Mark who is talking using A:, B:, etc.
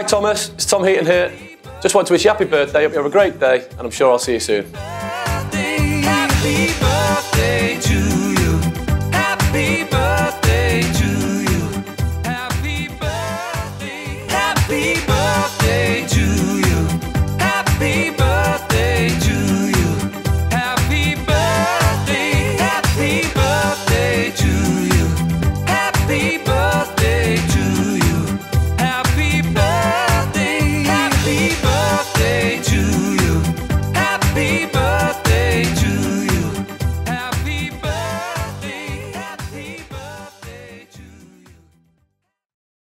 A: Thomas, it's Tom Heaton here. Just want to wish you happy birthday, hope you have a great day, and I'm sure I'll see you soon.
B: Happy birthday to